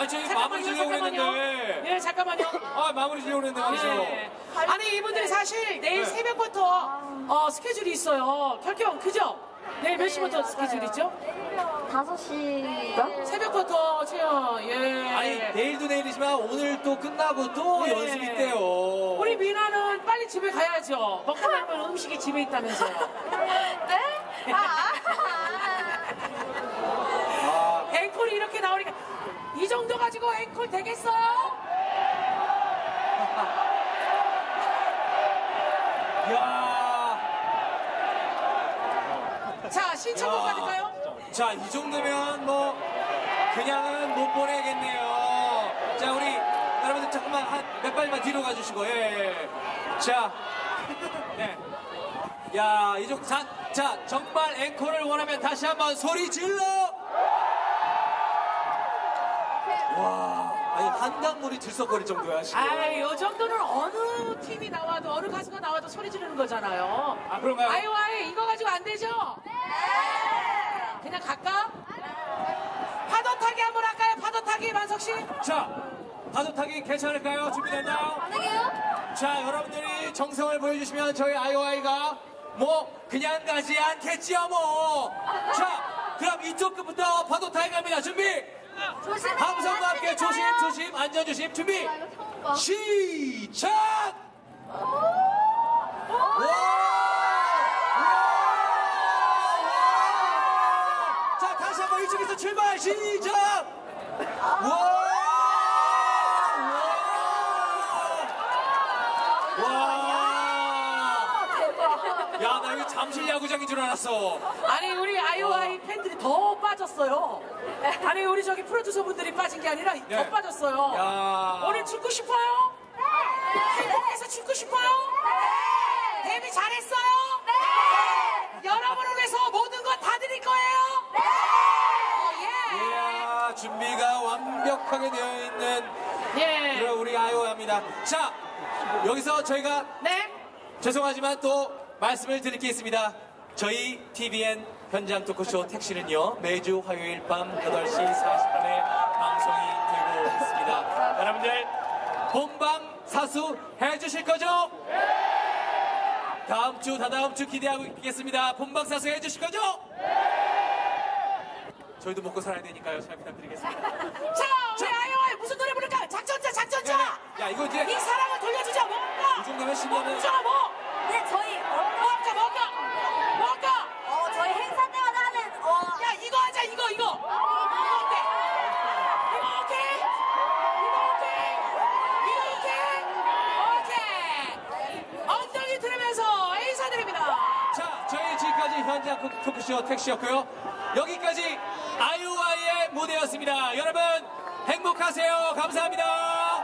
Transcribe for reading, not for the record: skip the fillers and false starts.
저희 마무리 지려고 했는데. 예, 잠깐만요. 마무리 지려고 했는데, 말이죠. 예. 아니, 이분들이 사실 내일 새벽부터 스케줄이 있어요. 결경, 그죠? 내일 몇 시부터 스케줄 있죠? 5시인가? 새벽부터, 예. 아니, 내일도 내일이지만 오늘 또 끝나고 또 예. 연습 있대요. 우리 미나는 빨리 집에 가야죠. 먹고 나면 음식이 집에 있다면서요. 네? 앵콜이 이렇게 나오니까 이 정도 가지고 앵콜 되겠어요? 야. 자, 신청곡 받을까요? 자, 이 정도면 뭐 그냥은 못 보내겠네요. 자, 우리 여러분들 잠깐만 한 몇 발만 뒤로 가주시고, 예. 자, 네. 야, 이 정도, 자, 정말 앵콜을 원하면 다시 한번 소리 질러! 와, 아니, 한강물이 들썩거릴 정도야, 지금. 아이, 이 정도는 어느 팀이 나와도, 어느 가수가 나와도 소리 지르는 거잖아요. 아, 그런가요? 아유, 이거 가지고 안 되죠? 네! 그냥 갈까? 파도 타기 한번 할까요? 파도 타기, 만석씨? 자, 파도 타기 괜찮을까요? 준비됐나요? 가능해요? 자, 여러분들이 정성을 보여주시면 저희 아이오아이가 뭐 그냥 가지 않겠지요, 뭐. 자, 그럼 이쪽 끝부터 파도 타기 갑니다. 준비! 조심해. 함성과 함께 조심, 조심, 안전조심, 준비! 시작! 와! 자, 다시 한번 이쪽에서 출발! 시작! 와! 야, 나 여기 잠실 야구장인 줄 알았어. 아니, 우리 아이오아이 팬들이 더 빠졌어요. 아니, 우리 저기 프로듀서 분들이 빠진 게 아니라 예. 더 빠졌어요. 야. 오늘 죽고 싶어요? 행복해서 죽고 싶어요? 데뷔 잘했어요? 여러분을 위해서 모든 거 다 드릴 거예요? 예. 이야, 준비가 완벽하게 되어 있는 예. 그런 우리 아이오아입니다. 자, 여기서 저희가 네. 죄송하지만 또 말씀을 드릴 게 있습니다. 저희 TVN 현장 토크쇼 택시는요, 매주 화요일 밤 8시 40분에 방송이 되고 있습니다. 여러분들, 본방 사수 해주실 거죠? 다음 주, 다다음 주 기대하고 있겠습니다. 본방 사수 해주실 거죠? 저희도 먹고 살아야 되니까요. 잘 부탁드리겠습니다. 자, 우리 아이오아이 무슨 노래 부를까? 작전자, 작전자! 야, 이거 이제 이 사랑을 돌려주자, 뭔가! 이 정도면 10년은 뭔가 뭐? 네, 저희, 뭔가! 저희 행사 때마다 하는, 야, 이거 하자, 이거! 이거 어때? 이거 오케이? 오케이! 엉덩이 들으면서 인사드립니다. 자, 저희 지금까지 현장 토크쇼 택시였고요. 여기까지 아이오아이의 무대였습니다. 여러분 행복하세요. 감사합니다.